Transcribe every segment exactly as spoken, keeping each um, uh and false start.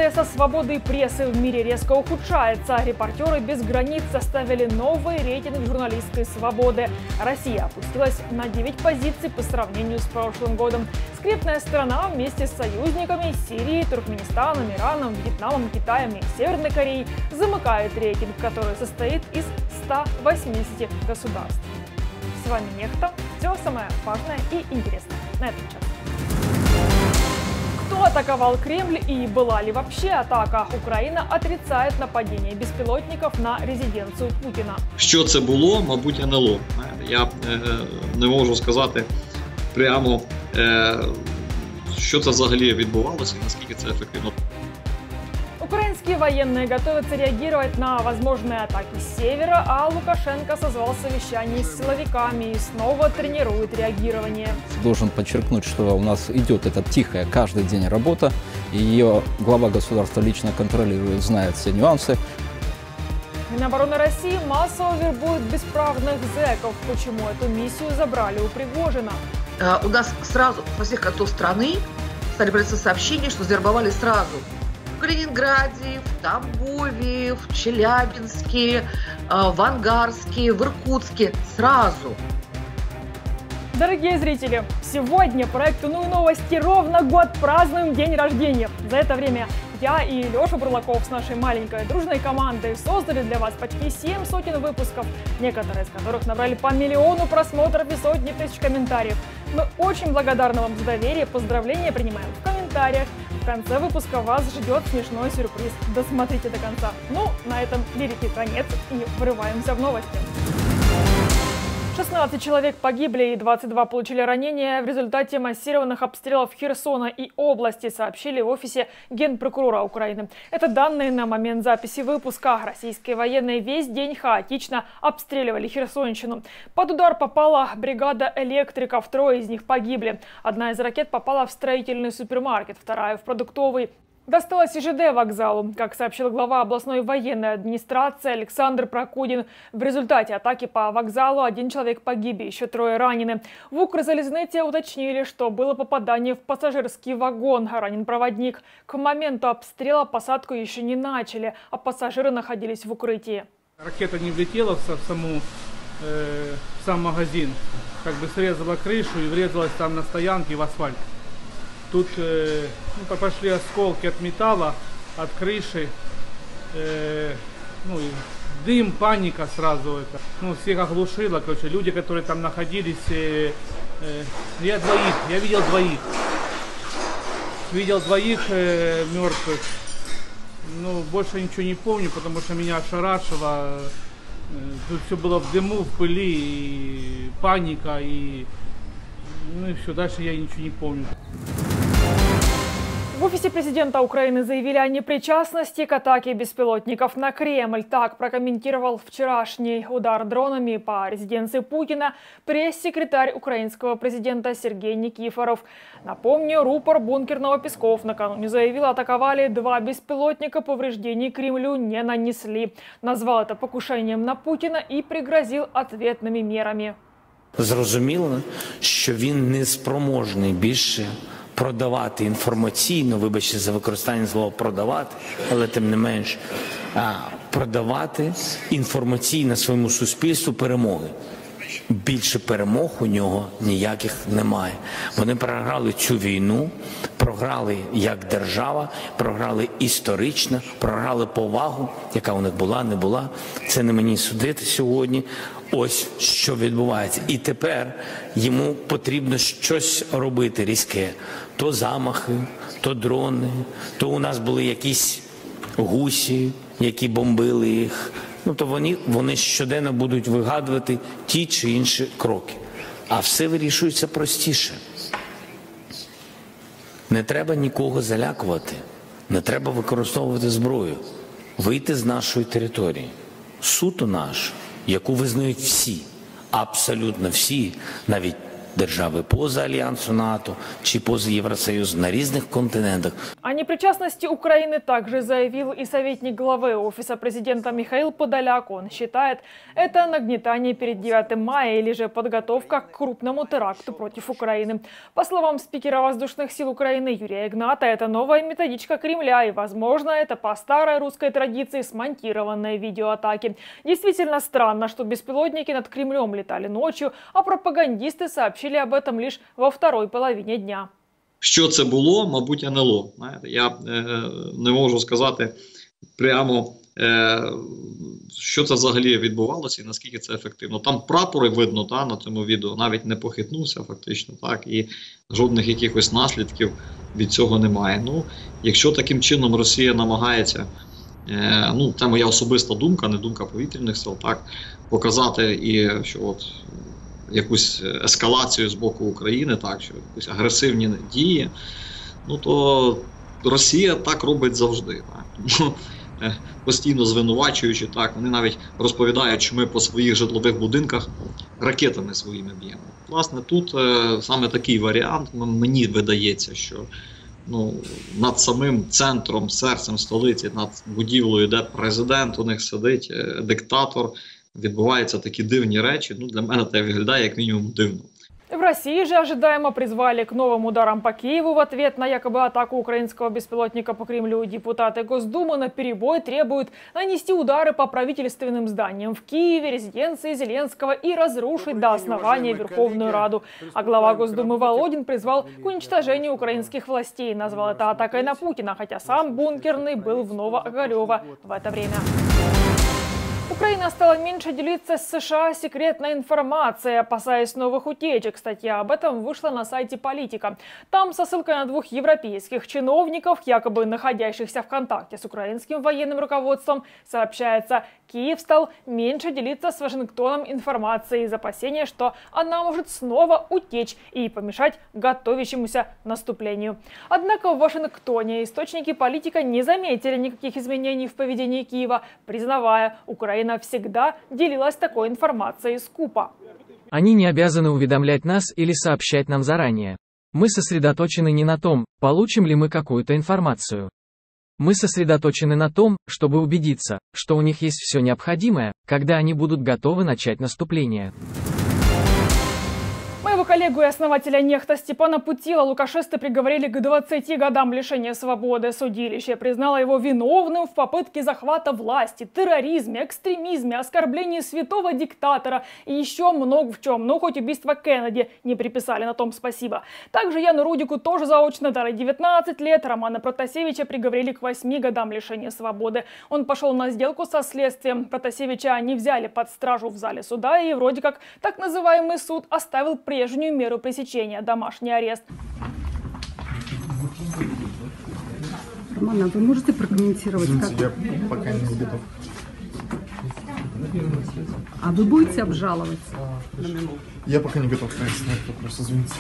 Ситуация со свободой прессы в мире резко ухудшается. Репортеры без границ составили новый рейтинг журналистской свободы. Россия опустилась на девять позиций по сравнению с прошлым годом. Скрепная страна вместе с союзниками Сирией, Туркменистаном, Ираном, Вьетнамом, Китаем и Северной Кореей замыкает рейтинг, который состоит из ста восьмидесяти государств. С вами Нехта. Все самое важное и интересное на этот час. Кто атаковал Кремль и была ли вообще атака? Украина отрицает нападение безпілотників на резиденцію Путіна. Що це було, мабуть, ен ел о. Я е, не можу сказати прямо, е, що це взагалі відбувалося і наскільки це ефективно. Украинские военные готовятся реагировать на возможные атаки с севера, а Лукашенко созвал совещание с силовиками и снова тренирует реагирование. Должен подчеркнуть, что у нас идет эта тихая каждый день работа. Ее глава государства лично контролирует, знает все нюансы. Минобороны России массово вербует бесправных зэков. Почему эту миссию забрали у Пригожина? У нас сразу со всех концов страны стали появляться сообщения, что завербовали сразу. В Калининграде, в Тамбове, в Челябинске, в Ангарске, в Иркутске. Сразу. Дорогие зрители, сегодня проекту «Ну и новости» ровно год празднуем день рождения. За это время я и Леша Бурлаков с нашей маленькой дружной командой создали для вас почти семь сотен выпусков, некоторые из которых набрали по миллиону просмотров и сотни тысяч комментариев. Мы очень благодарны вам за доверие, поздравления принимаем в комментариях. В конце выпуска вас ждет смешной сюрприз. Досмотрите до конца. Ну, на этом лирики конец и врываемся в новости. шестнадцать человек погибли и двадцать два получили ранения в результате массированных обстрелов Херсона и области, сообщили в офисе Генпрокурора Украины. Это данные на момент записи выпуска. Российские военные весь день хаотично обстреливали Херсонщину. Под удар попала бригада электриков, трое из них погибли. Одна из ракет попала в строительный супермаркет, вторая в продуктовый. Досталось и жэ дэ вокзалу. Как сообщил глава областной военной администрации Александр Прокудин, в результате атаки по вокзалу один человек погиб, еще трое ранены. В Укрзалізниці уточнили, что было попадание в пассажирский вагон, ранен проводник. К моменту обстрела посадку еще не начали, а пассажиры находились в укрытии. Ракета не влетела в, саму, э, в сам магазин, как бы срезала крышу и врезалась там на стоянке в асфальт. Тут э, ну, пошли осколки от металла, от крыши, э, ну, и дым, паника сразу это. Ну, всех оглушило, короче, люди, которые там находились, э, э, я двоих, я видел двоих, видел двоих э, мертвых. Ну, больше ничего не помню, потому что меня ошарашило. Тут все было в дыму, в пыли, и паника, и, ну, и все, дальше я ничего не помню. В офисе президента Украины заявили о непричастности к атаке беспилотников на Кремль. Так прокомментировал вчерашний удар дронами по резиденции Путина пресс-секретарь украинского президента Сергей Никифоров. Напомню, рупор бункерного Песков накануне заявил, атаковали два беспилотника, повреждений Кремлю не нанесли. Назвал это покушением на Путина и пригрозил ответными мерами. Зрозуміло, що він не спроможний більше продавати інформаційно, вибачте за використання слова продавати, але тим не менш, продавати інформаційно своєму суспільству перемоги. Більше перемог у нього ніяких немає. Вони програли цю війну, програли як держава, програли історично, програли повагу, яка у них була, не була. Це не мені судити сьогодні. Ось що відбувається. І тепер йому потрібно щось робити різке. То замахи, то дрони, то у нас були якісь гусі, які бомбили їх. Ну, то вони, вони щоденно будуть вигадувати ті чи інші кроки. А все вирішується простіше. Не треба нікого залякувати, не треба використовувати зброю. Вийти з нашої території, суто нашу, яку визнають всі, абсолютно всі, навіть держави поза Альянсу НАТО чи поза Євросоюзом на різних континентах. О непричастности Украины также заявил и советник главы Офиса президента Михаил Подоляк. Он считает, это нагнетание перед девятым мая или же подготовка к крупному теракту против Украины. По словам спикера воздушных сил Украины Юрия Игната, это новая методичка Кремля и, возможно, это по старой русской традиции смонтированные видеоатаки. Действительно странно, что беспилотники над Кремлем летали ночью, а пропагандисты сообщили об этом лишь во второй половине дня. Що це було, мабуть, ен ел о. Знаєте, я е, не можу сказати прямо, е, що це взагалі відбувалося і наскільки це ефективно. Там прапори видно, та, на цьому відео, навіть не похитнувся фактично, так, і жодних якихось наслідків від цього немає. Ну, якщо таким чином Росія намагається, е, ну, це моя особиста думка, не думка повітряних сил, так, показати і що от якусь ескалацію з боку України, так, що якісь агресивні дії, ну то Росія так робить завжди. Так. Постійно звинувачуючи, так, вони навіть розповідають, що ми по своїх житлових будинках ракетами своїми б'ємо. Власне, тут е, саме такий варіант, мені видається, що ну, над самим центром, серцем столиці, над будівлею, де президент у них сидить, е, диктатор, відбуваються такі дивні речі. Ну, для мене це виглядає як мінімум дивно. В России же ожидаемо призвали к новым ударам по Киеву в ответ на якобы атаку украинского беспилотника по Кремлю. Депутаты Госдумы наперебой требуют нанести удары по правительственным зданиям в Киеве, резиденции Зеленского и разрушить до основания Верховную Раду. А глава Госдумы Володин призвал к уничтожению украинских властей. Назвал это атакой на Путина, хотя сам бункерный был в Новоогарёво в это время. Украина стала меньше делиться с США секретной информацией, опасаясь новых утечек. Статья об этом вышла на сайте «Политика». Там со ссылкой на двух европейских чиновников, якобы находящихся в контакте с украинским военным руководством, сообщается, Киев стал меньше делиться с Вашингтоном информацией из опасения, что она может снова утечь и помешать готовящемуся наступлению. Однако в Вашингтоне источники «Политика» не заметили никаких изменений в поведении Киева, признавая, Украина всегда делилась такой информацией скупо. Они не обязаны уведомлять нас или сообщать нам заранее. Мы сосредоточены не на том, получим ли мы какую-то информацию. Мы сосредоточены на том, чтобы убедиться, что у них есть все необходимое, когда они будут готовы начать наступление. Моего коллегу и основателя Нехта Степана Путила лукашисты приговорили к двадцати годам лишения свободы. Судилище признало его виновным в попытке захвата власти, терроризме, экстремизме, оскорблении святого диктатора и еще много в чем. Но хоть убийство Кеннеди не приписали, на том спасибо. Также Яну Рудику тоже заочно дали девятнадцать лет. Романа Протасевича приговорили к восьми годам лишения свободы. Он пошел на сделку со следствием. Протасевича не взяли под стражу в зале суда, и вроде как так называемый суд оставил прежнюю меру пресечения – домашний арест. Роман, а вы можете прокомментировать? Извините, как... я пока не готов. А вы будете обжаловаться? Я пока не готов на этот вопрос, извините.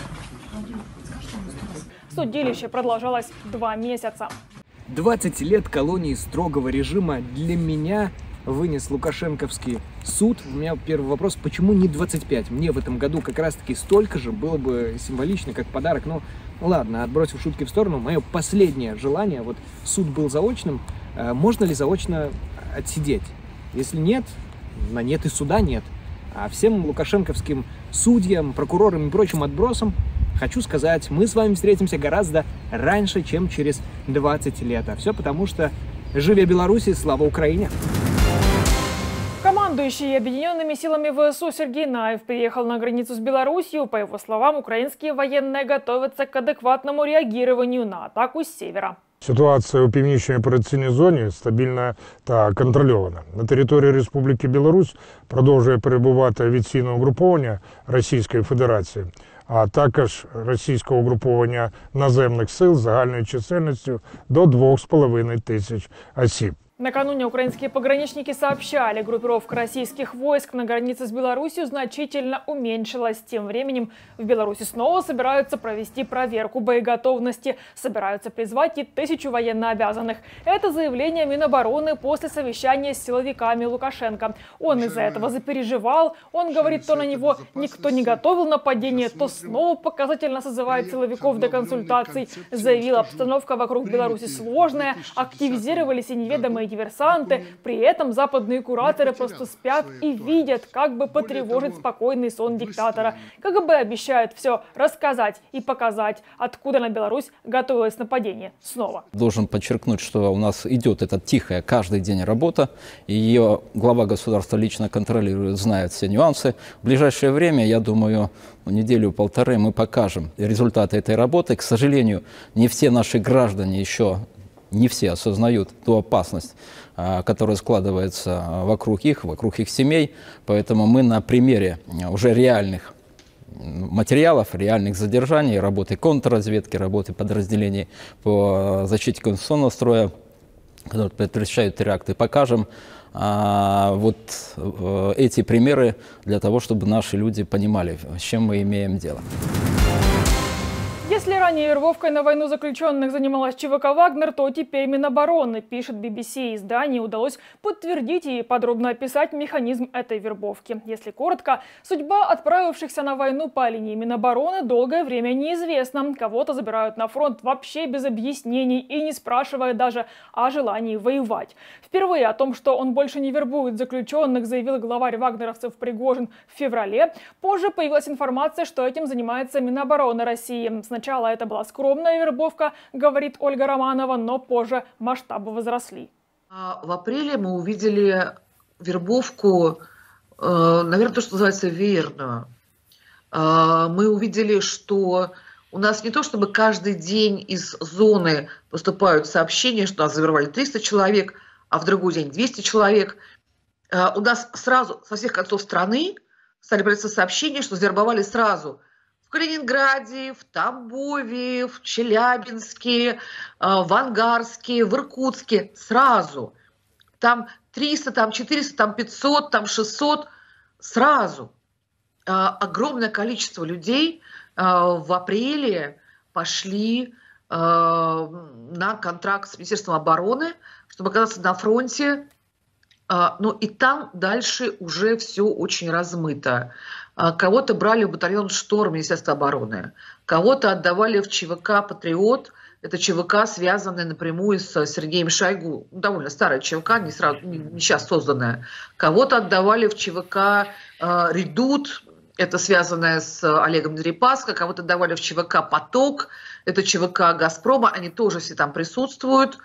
Судилище продолжалось два месяца. двадцать лет колонии строгого режима для меня вынес лукашенковский суд. У меня первый вопрос, почему не двадцать пять? Мне в этом году как раз-таки столько же, было бы символично, как подарок. Но ладно, отбросив шутки в сторону, мое последнее желание, вот суд был заочным, можно ли заочно отсидеть? Если нет, на нет и суда нет. А всем лукашенковским судьям, прокурорам и прочим отбросам хочу сказать, мы с вами встретимся гораздо раньше, чем через двадцать лет. А все потому, что живе Беларусь, слава Украине! Командующий Объединенными силами ВСУ Сергей Наев приехал на границу с Беларусью. По его словам, украинские военные готовятся к адекватному реагированию на атаку с севера. Ситуація у північній операційній зоні стабільна та контрольована. На території Республіки Білорусь продовжує перебувати авіаційне угруповання Російської Федерації, а також російського угруповання наземних сил загальною чисельністю до двох з половиною тисяч осіб. Накануне украинские пограничники сообщали, группировка российских войск на границе с Беларусью значительно уменьшилась. Тем временем в Беларуси снова собираются провести проверку боеготовности. Собираются призвать и тысячу военнообязанных. Это заявление Минобороны после совещания с силовиками Лукашенко. Он из-за этого запереживал. Он говорит, что на него никто не готовил нападение, то снова показательно созывает силовиков до консультаций. Заявил, обстановка вокруг Беларуси сложная, активизировались и неведомые диверсанты. При этом западные кураторы просто спят и видят, как бы потревожить спокойный сон диктатора. КГБ обещает все рассказать и показать, откуда на Беларусь готовилось нападение снова. Должен подчеркнуть, что у нас идет эта тихая каждый день работа. И ее глава государства лично контролирует, знает все нюансы. В ближайшее время, я думаю, неделю-полторы мы покажем результаты этой работы. К сожалению, не все наши граждане еще... Не все осознают ту опасность, которая складывается вокруг их, вокруг их семей. Поэтому мы на примере уже реальных материалов, реальных задержаний, работы контрразведки, работы подразделений по защите конституционного строя, которые предотвращают теракты, покажем вот эти примеры для того, чтобы наши люди понимали, с чем мы имеем дело. Если ранее вербовкой на войну заключенных занималась ЧВК «Вагнер», то теперь Минобороны, пишет би би си. Изданию удалось подтвердить и подробно описать механизм этой вербовки. Если коротко, судьба отправившихся на войну по линии Минобороны долгое время неизвестна. Кого-то забирают на фронт вообще без объяснений и не спрашивая даже о желании воевать. Впервые о том, что он больше не вербует заключенных, заявил главарь вагнеровцев Пригожин в феврале. Позже появилась информация, что этим занимается Минобороны России. Сначала это была скромная вербовка, говорит Ольга Романова, но позже масштабы возросли. В апреле мы увидели вербовку, наверное, то, что называется веерную. Мы увидели, что у нас не то чтобы каждый день из зоны поступают сообщения, что нас завербовали триста человек, а в другой день двести человек. У нас сразу со всех концов страны стали появляться сообщения, что завербовали сразу в Калининграде, в Тамбове, в Челябинске, в Ангарске, в Иркутске. Сразу. Там триста, там четыреста, там пятьсот, там шестьсот. Сразу. Огромное количество людей в апреле пошли на контракт с Министерством обороны, чтобы оказаться на фронте. Ну и там дальше уже все очень размыто. Кого-то брали в батальон «Шторм» Министерства обороны, кого-то отдавали в ЧВК «Патриот». Это ЧВК, связанная напрямую с Сергеем Шойгу. Довольно старая ЧВК, не, сразу, не сейчас созданная. Кого-то отдавали в ЧВК «Редут». Это связанное с Олегом Дерипаской. Кого-то отдавали в ЧВК «Поток». Это ЧВК «Газпрома». Они тоже все там присутствуют.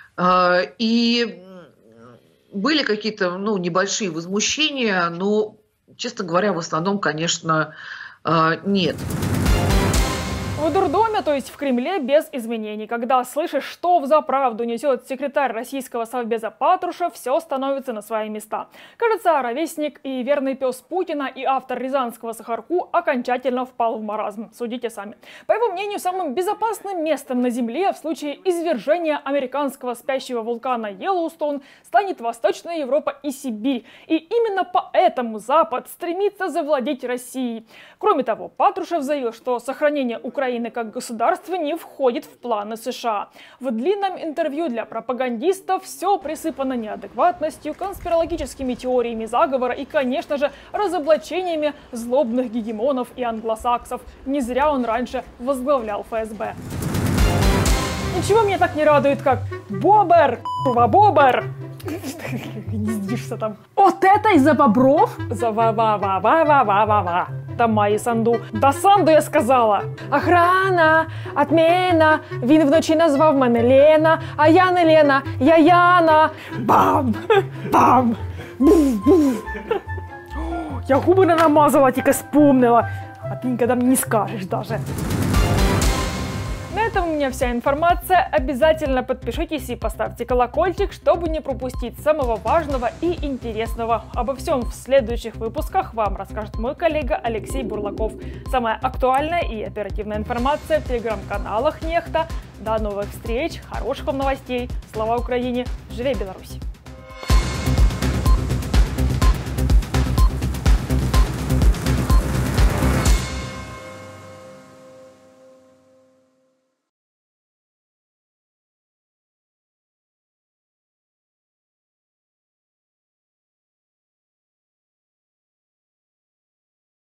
И были какие-то ну, небольшие возмущения, но... Честно говоря, в основном, конечно, нет. В дурдоме, то есть в Кремле, без изменений. Когда слышишь, что взаправду несет секретарь российского совбеза Патрушев, все становится на свои места. Кажется, ровесник и верный пес Путина и автор рязанского Сахарку окончательно впал в маразм. Судите сами. По его мнению, самым безопасным местом на Земле в случае извержения американского спящего вулкана Йеллоустоун станет Восточная Европа и Сибирь. И именно поэтому Запад стремится завладеть Россией. Кроме того, Патрушев заявил, что сохранение Украины как государство не входит в планы США. В длинном интервью для пропагандистов все присыпано неадекватностью, конспирологическими теориями заговора и, конечно же, разоблачениями злобных гегемонов и англосаксов. Не зря он раньше возглавлял эф эс бэ. Ничего меня так не радует, как бобер, курва, бобер. Не сдишься там. Вот это из-за бобров? За ва-ва-ва-ва-ва-ва-ва. Там Майи Санду. Да Санду я сказала. Охрана, отмена. Він вночі назвав мене Лена, а я не Лена, я Яна. Бам, бам, бум, бум. Я губи не намазала, тільки спомнила. А ти ніколи не скажеш даже. На этом у меня вся информация. Обязательно подпишитесь и поставьте колокольчик, чтобы не пропустить самого важного и интересного. Обо всем в следующих выпусках вам расскажет мой коллега Алексей Бурлаков. Самая актуальная и оперативная информация в телеграм-каналах Нехта. До новых встреч, хороших вам новостей. Слава Украине! Живе Беларусь!